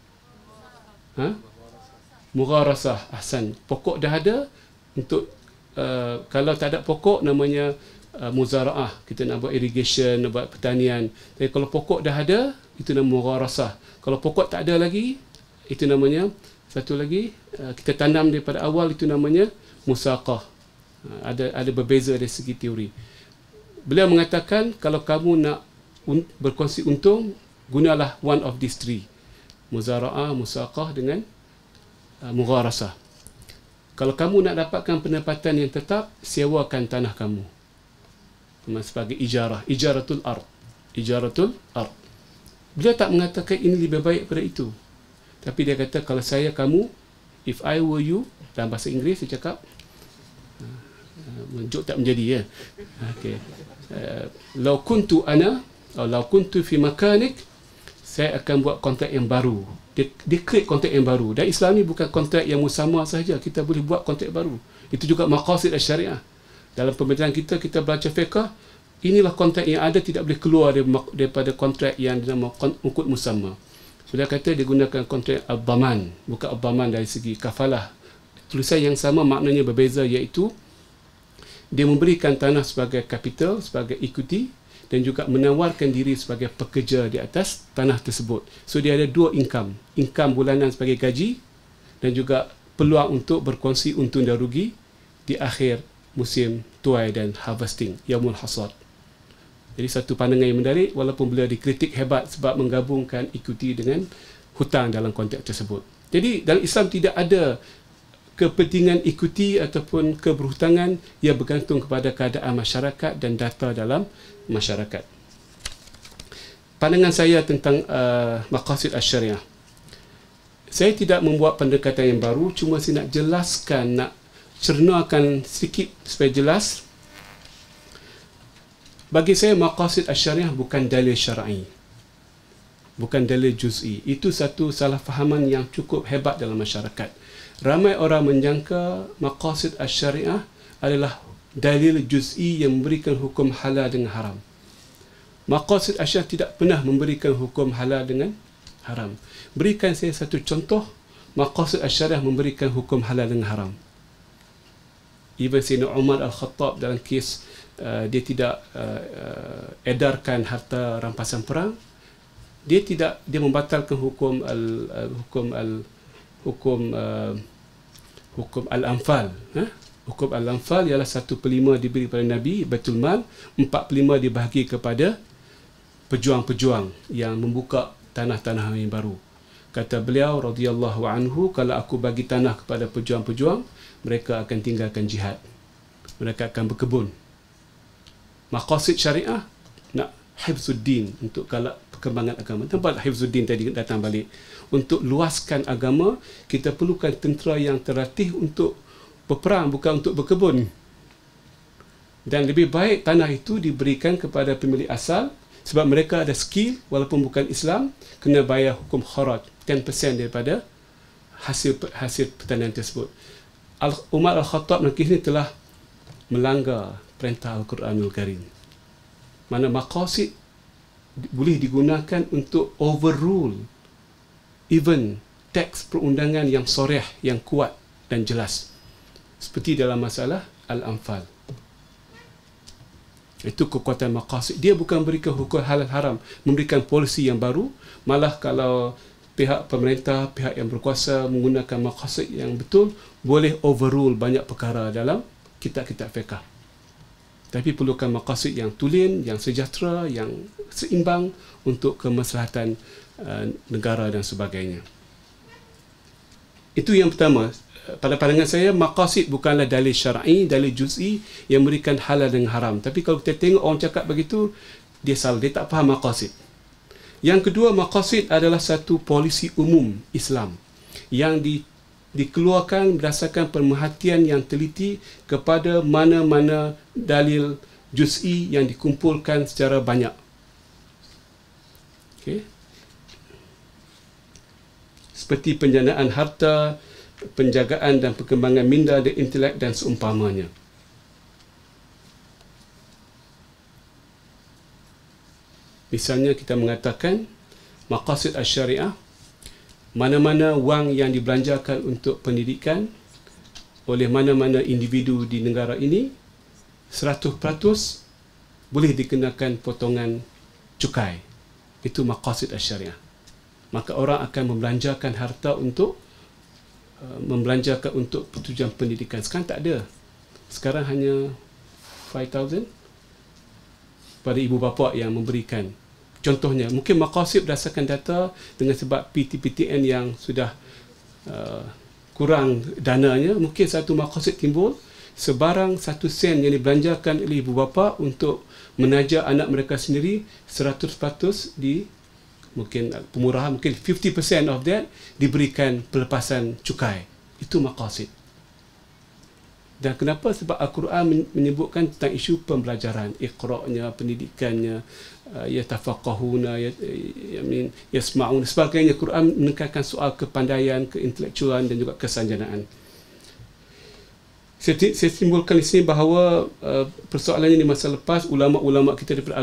ha? Mugharasah. Ahsan. Pokok dah ada, untuk uh, kalau tak ada pokok namanya uh, muzara'ah, kita nak buat irrigation, nak buat pertanian. Tapi kalau pokok dah ada, itu nama mugharasah. Kalau pokok tak ada lagi, itu namanya satu lagi, uh, kita tanam daripada awal, itu namanya musaqah. uh, ada ada berbeza dari segi teori. Beliau mengatakan, kalau kamu nak un- berkongsi untung, gunalah one of these three, muzara'ah, musaqah dengan Uh, mugharasah. Kalau kamu nak dapatkan pendapatan yang tetap, sewakan tanah kamu sebagai ijarah, ijaratul ard, ijaratul ard. Beliau tak mengatakan ini lebih baik pada itu, tapi dia kata, kalau saya kamu, if I were you, dalam bahasa Inggeris dia cakap, uh, uh, menjuk tak menjadi ya. Okey. Uh, law kuntu ana, atau law kuntu fi makanik, saya akan buat kontrak yang baru. Dia, dia create kontrak yang baru. Dan Islam ni bukan kontrak yang musamah sahaja. Kita boleh buat kontrak baru. Itu juga maqasid syariah. Dalam pembelajaran kita, kita belajar fiqh, inilah kontrak yang ada, tidak boleh keluar daripada kontrak yang dinamakan ukud musamah. Sudah kata dia gunakan kontrak al-dhaman, bukan al-dhaman dari segi kafalah. Tulisan yang sama maknanya berbeza, iaitu dia memberikan tanah sebagai kapital, sebagai equity, dan juga menawarkan diri sebagai pekerja di atas tanah tersebut. So dia ada dua income, income bulanan sebagai gaji, dan juga peluang untuk berkongsi untung dan rugi di akhir musim tuai dan harvesting, yaumul hasad. Jadi satu pandangan yang menarik, walaupun beliau dikritik hebat sebab menggabungkan equity dengan hutang dalam konteks tersebut. Jadi dalam Islam tidak ada kepentingan equity ataupun keberhutangan yang bergantung kepada keadaan masyarakat dan data dalam masyarakat. Pandangan saya tentang uh, maqasid asy-syariah. Saya tidak membuat pendekatan yang baru, cuma saya nak jelaskan, nak cernakan sedikit supaya jelas. Bagi saya, maqasid asy-syariah bukan dalil syar'i, bukan dalil juz'i. Itu satu salah fahaman yang cukup hebat dalam masyarakat. Ramai orang menyangka maqasid asy-syariah adalah dalil juz'i yang memberikan hukum halal dengan haram. Maqasid asy-syariah tidak pernah memberikan hukum halal dengan haram. Berikan saya satu contoh maqasid asy-syariah memberikan hukum halal dengan haram. Ibn Sayyidina Umar Al-Khattab dalam kes uh, dia tidak uh, uh, edarkan harta rampasan perang, dia tidak dia membatalkan hukum al uh, hukum al hukum uh, hukum al-anfal, ha? Hukum al-anfal ialah satu per lima diberi kepada Nabi, Baitul Mal, empat per lima dibahagi kepada pejuang-pejuang yang membuka tanah-tanah yang baru. Kata beliau radhiyallahu anhu, kalau aku bagi tanah kepada pejuang-pejuang, mereka akan tinggalkan jihad, mereka akan berkebun. Maqasid syariah nak hifzuddin, untuk kalau perkembangan agama. Tempat hifzuddin tadi datang balik. Untuk luaskan agama, kita perlukan tentera yang terlatih untuk berperang, bukan untuk berkebun. Dan lebih baik tanah itu diberikan kepada pemilik asal, sebab mereka ada skill, walaupun bukan Islam, kena bayar hukum kharaj, sepuluh peratus daripada hasil hasil pertanian tersebut. Al Umar Al-Khattab nakis ini telah melanggar perintah Al-Quranul Karim. Mana maqasid boleh digunakan untuk overrule even teks perundangan yang soreh, yang kuat dan jelas, seperti dalam masalah Al-Anfal. Itu kekuatan maqasid. Dia bukan memberikan hukum halal haram, memberikan polisi yang baru. Malah kalau pihak pemerintah, pihak yang berkuasa menggunakan maqasid yang betul, boleh overrule banyak perkara dalam kitab-kitab fiqh. Tapi perlukan maqasid yang tulen, yang sejahtera, yang seimbang untuk kemaslahatan uh, negara dan sebagainya. Itu yang pertama. Pada pandangan saya, maqasid bukanlah dalil syar'i, dalil juz'i yang memberikan halal dan haram. Tapi kalau kita tengok orang cakap begitu, dia salah, dia tak faham maqasid. Yang kedua, maqasid adalah satu polisi umum Islam yang di, dikeluarkan berdasarkan pemerhatian yang teliti kepada mana-mana dalil juz'i yang dikumpulkan secara banyak. Okay. Seperti penjanaan harta, penjagaan dan perkembangan minda dan intelek dan seumpamanya. Misalnya kita mengatakan maqasid asy-syariah, mana-mana wang yang dibelanjakan untuk pendidikan oleh mana-mana individu di negara ini, seratus peratus boleh dikenakan potongan cukai. Itu maqasid asy-syariah. Maka orang akan membelanjakan harta untuk uh, membelanjakan untuk tujuan pendidikan. Sekarang tak ada. Sekarang hanya lima ribu pada ibu bapa yang memberikan. Contohnya, mungkin maqasid berdasarkan data dengan sebab P T P T N yang sudah uh, kurang dananya, mungkin satu maqasid timbul, sebarang satu sen yang dibelanjakan oleh ibu bapa untuk menaja anak mereka sendiri, seratus peratus di mungkin pemurahan, mungkin lima puluh peratus of that diberikan pelepasan cukai. Itu maqasid. Dan kenapa? Sebab Al-Quran menyebutkan tentang isu pembelajaran, iqra'nya, pendidikannya, yatafaqahuna, yamin yasma'un, sebagainya. Quran menekankan soal kepandaian, keintelektualan dan juga kesanjanaan. Saya, saya timbulkan di sini bahawa uh, persoalannya di masa lepas, ulama-ulama kita daripada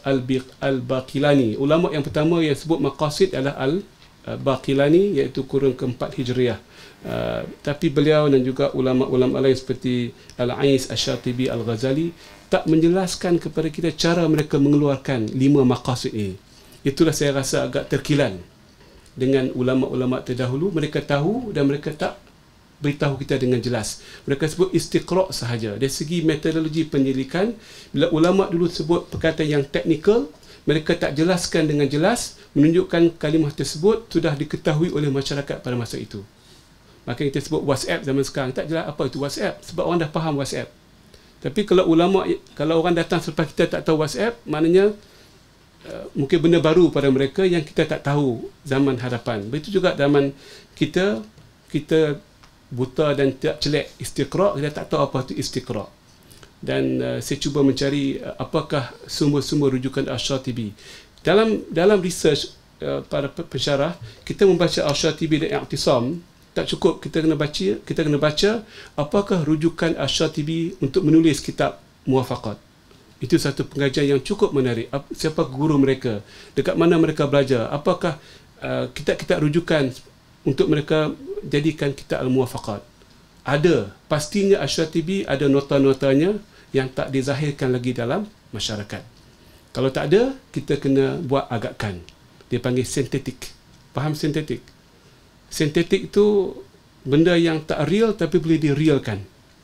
Al-Baqilani, ulama yang pertama yang sebut maqasid adalah Al-Baqilani, iaitu kurun keempat Hijriah. Uh, tapi beliau dan juga ulama-ulama lain seperti Al-Ais, Asy-Syatibi, Al-Ghazali tak menjelaskan kepada kita cara mereka mengeluarkan lima maqasid ini. Itulah saya rasa agak terkilan dengan ulama-ulama terdahulu. Mereka tahu dan mereka tak beritahu kita dengan jelas. Mereka sebut istiqra' sahaja. Dari segi metodologi penyelidikan, bila ulama dulu sebut perkataan yang teknikal, mereka tak jelaskan dengan jelas, menunjukkan kalimah tersebut sudah diketahui oleh masyarakat pada masa itu. Maka kita sebut WhatsApp zaman sekarang, tak jelas apa itu WhatsApp, sebab orang dah faham WhatsApp. Tapi kalau ulama, kalau orang datang selepas kita tak tahu WhatsApp, maknanya uh, mungkin benda baru pada mereka yang kita tak tahu zaman hadapan. Begitu juga zaman kita, kita buta dan tak celek istiqra', kita tak tahu apa itu istiqra'. Dan uh, saya cuba mencari uh, apakah sumber-sumber rujukan Asy-Syatibi. Dalam dalam research uh, para pensyarah, kita membaca Asy-Syatibi dan I'tisam, tak cukup, kita kena baca, kita kena baca apakah rujukan Asy-Syatibi untuk menulis kitab Muwafaqat. Itu satu pengajian yang cukup menarik. Siapa guru mereka, dekat mana mereka belajar, apakah uh, kitab-kitab rujukan untuk mereka jadikan kitab Al-Muwafaqat. Ada, pastinya Asy-Syatibi ada nota-notanya yang tak dizahirkan lagi dalam masyarakat. Kalau tak ada, kita kena buat agakkan. Dia panggil sintetik. Faham sintetik? Sintetik itu benda yang tak real tapi boleh direalkan.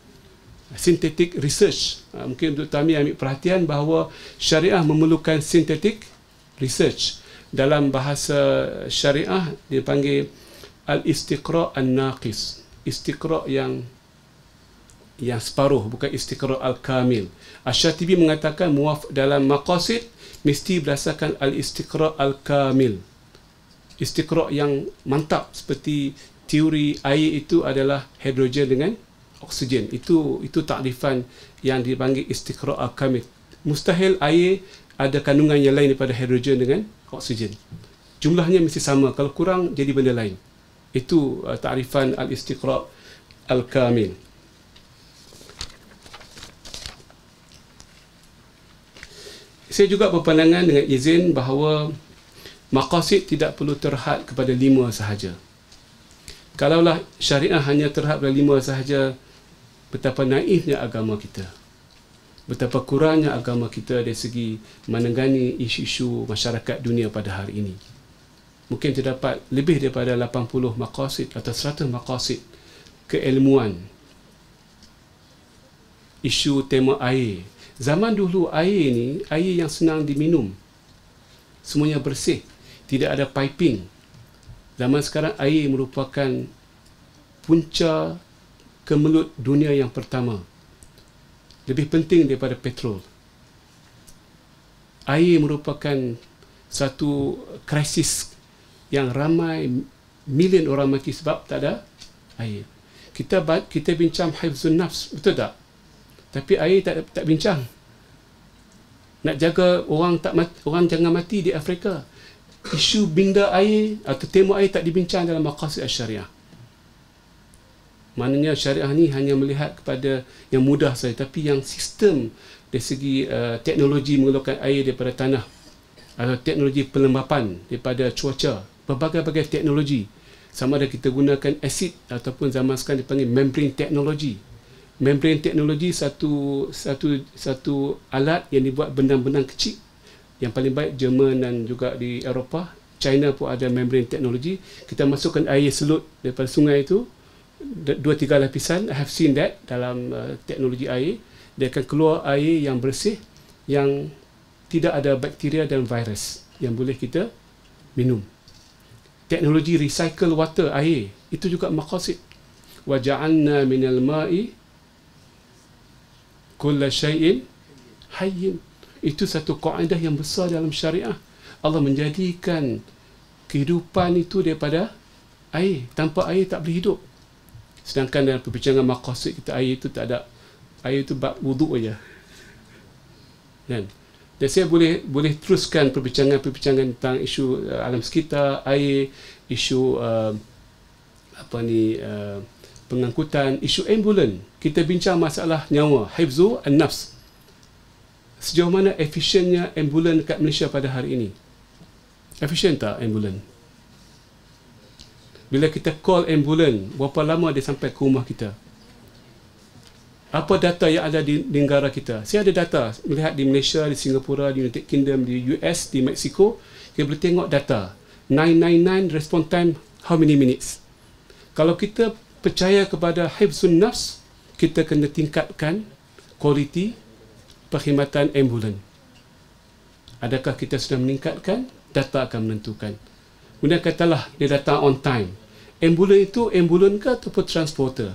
Synthetic research. Mungkin untuk kami ambil perhatian bahawa syariah memerlukan synthetic research. Dalam bahasa syariah dia panggil al-istiqra' an-naqis. Istiqra' yang yang separuh, bukan istiqra' al-kamil. Asy-Syatibi mengatakan muwaf dalam maqasid mesti berdasarkan al-istiqra' al-kamil. Istiqra' yang mantap, seperti teori air itu adalah hidrogen dengan oksigen. Itu itu takrifan yang dipanggil istiqra' al-kamil. Mustahil air ada kandungan yang lain daripada hidrogen dengan oksigen. Jumlahnya mesti sama, kalau kurang jadi benda lain. Itu uh, takrifan al-istiqra' al-kamil. Saya juga berpandangan dengan izin bahawa maqasid tidak perlu terhad kepada lima sahaja. Kalaulah syariah hanya terhad pada lima sahaja, betapa naifnya agama kita. Betapa kurangnya agama kita dari segi menangani isu-isu masyarakat dunia pada hari ini. mungkin terdapat lebih daripada lapan puluh maqasid atau seratus maqasid keilmuan. Isu tema air. Zaman dulu air ni, air yang senang diminum. Semuanya bersih. Tidak ada piping. Zaman sekarang air merupakan punca kemelut dunia yang pertama. Lebih penting daripada petrol. Air merupakan satu krisis yang ramai million orang mati sebab tak ada air. Kita kita bincang hifzun nafs, betul tak? Tapi air tak tak bincang. Nak jaga orang tak mati, orang jangan mati di Afrika. Isu benda air atau tema air tak dibincang dalam maqasid syariah. Maknanya syariah ni hanya melihat kepada yang mudah saja, tapi yang sistem dari segi uh, teknologi mengeluarkan air daripada tanah atau teknologi pelembapan daripada cuaca, berbagai-bagai teknologi. Sama ada kita gunakan asid ataupun zaman sekarang dipanggil membrane teknologi. Membrane teknologi satu satu satu alat yang dibuat benang-benang kecil. Yang paling baik Jerman dan juga di Eropah. China pun ada membrane teknologi. Kita masukkan air selut daripada sungai itu, dua tiga lapisan. I have seen that dalam uh, teknologi air. Dia akan keluar air yang bersih, yang tidak ada bakteria dan virus yang boleh kita minum. Teknologi recycle water, air, itu juga maqasid. Wa ja'alna minal ma'i kulla syai'in hayyin. Itu satu kaedah yang besar dalam syariah. Allah menjadikan kehidupan itu daripada air. Tanpa air tak boleh hidup. Sedangkan dalam perbincangan maqasid kita, air itu tak ada. Air itu bab wuduk aja. Kan? Dan saya boleh boleh teruskan perbincangan-perbincangan tentang isu uh, alam sekitar, air, isu uh, apa ni uh, pengangkutan, isu ambulan. Kita bincang masalah nyawa, hifzu an-nafs. Sejauh mana efisiennya ambulan dekat Malaysia pada hari ini? Efisien tak ambulan? Bila kita call ambulan, berapa lama dia sampai ke rumah kita? Apa data yang ada di, di negara kita? Saya ada data, melihat di Malaysia, di Singapura, di United Kingdom, di U S, di Mexico. Kita boleh tengok data. nine nine nine response time, how many minutes? Kalau kita percaya kepada hifzun nafs, kita kena tingkatkan kualiti perkhidmatan ambulan. Adakah kita sudah meningkatkan? Data akan menentukan. Kemudian katalah dia datang on time. Ambulan itu ambulan ke ataupun transporter?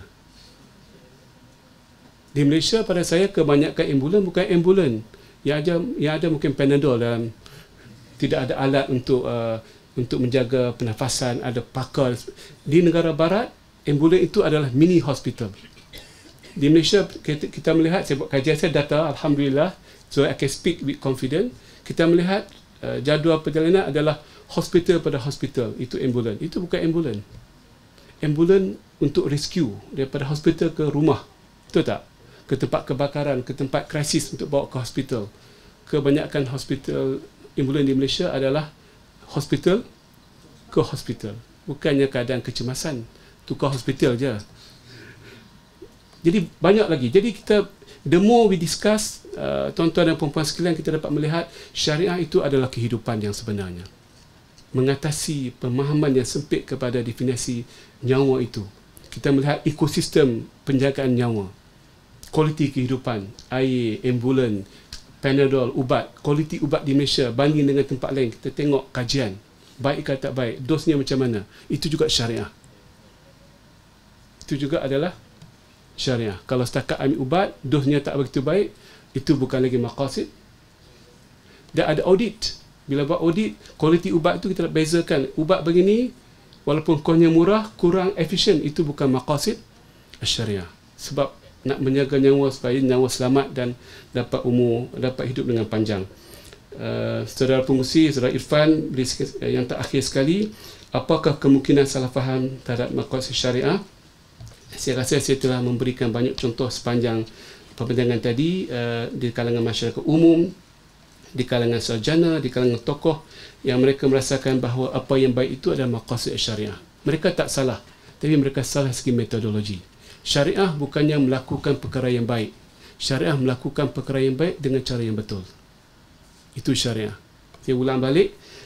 Di Malaysia pada saya kebanyakan ambulan bukan ambulan. Yang ada yang ada mungkin Panadol dalam, tidak ada alat untuk uh, untuk menjaga pernafasan, ada pakar. Di negara barat, ambulan itu adalah mini hospital. Di Malaysia kita, kita melihat, saya buat kajian, saya data, alhamdulillah, so I can speak with confidence. Kita melihat uh, jadual perjalanan adalah hospital pada hospital, itu ambulan. Itu bukan ambulan. Ambulan untuk rescue daripada hospital ke rumah. Betul tak? Ke tempat kebakaran, ke tempat krisis untuk bawa ke hospital. Kebanyakan hospital ambulan di Malaysia adalah hospital ke hospital. Bukannya keadaan kecemasan. Tukar hospital je. Jadi banyak lagi. Jadi kita, the more we discuss, uh, tuan-tuan dan perempuan sekalian, kita dapat melihat syariah itu adalah kehidupan yang sebenarnya. Mengatasi pemahaman yang sempit kepada definisi nyawa itu. Kita melihat ekosistem penjagaan nyawa. Kualiti kehidupan, air, ambulan, Panadol, ubat, kualiti ubat di Malaysia banding dengan tempat lain. Kita tengok kajian, baik ke tak baik, dosnya macam mana. Itu juga syariah. Itu juga adalah syariah. Kalau setakat ambil ubat, dosnya tak begitu baik, itu bukan lagi maqasid. Dan ada audit. Bila buat audit, kualiti ubat itu kita bezakan. Ubat begini, walaupun kosnya murah, kurang efisien, itu bukan maqasid syariah. Sebab nak menjaga nyawa supaya nyawa selamat dan dapat umur, dapat hidup dengan panjang. Uh, saudara pengusi, saudara Irfan, yang terakhir sekali, apakah kemungkinan salah faham terhadap maqasid syariah? Saya rasa saya telah memberikan banyak contoh sepanjang perbincangan tadi, uh, di kalangan masyarakat umum, di kalangan sarjana, di kalangan tokoh yang mereka merasakan bahawa apa yang baik itu adalah maqasid syariah. Mereka tak salah, tapi mereka salah segi metodologi. Syariah bukannya melakukan perkara yang baik. Syariah melakukan perkara yang baik dengan cara yang betul. Itu syariah. Saya ulang balik.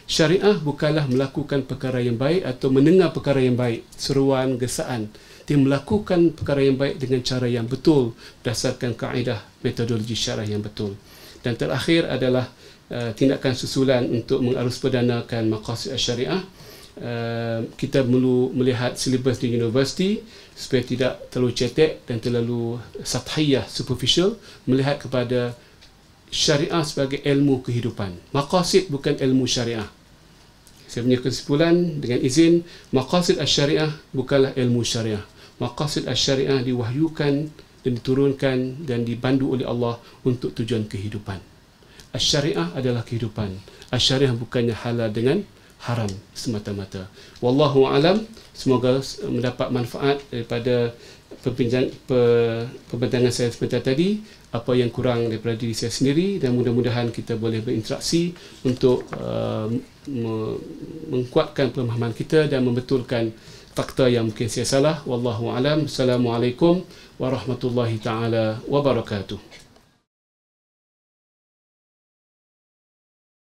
Syariah bukanlah melakukan perkara yang baik atau mendengar perkara yang baik, seruan, gesaan. Dia melakukan perkara yang baik dengan cara yang betul berdasarkan kaedah metodologi syarah yang betul. Dan terakhir adalah uh, tindakan susulan untuk mengarusberdanakan maqasid syariah. Uh, kita perlu melihat silibus di universiti supaya tidak terlalu cetek dan terlalu sathiyah, superficial, melihat kepada syariah sebagai ilmu kehidupan. Maqasid bukan ilmu syariah. Saya punya kesimpulan dengan izin, maqasid asy-syariah bukanlah ilmu syariah. Maqasid asy-syariah diwahyukan dan diturunkan dan dibandu oleh Allah untuk tujuan kehidupan. Asy-syariah adalah kehidupan. Asy-syariah bukannya halal dengan haram semata-mata. Wallahu alam. Semoga mendapat manfaat daripada perbincangan perbincangan saya sebentar tadi. Apa yang kurang daripada diri saya sendiri, dan mudah-mudahan kita boleh berinteraksi untuk uh, menguatkan pemahaman kita dan membetulkan fakta yang mungkin saya salah. Wallahu alam. Assalamualaikum warahmatullahi taala wabarakatuh.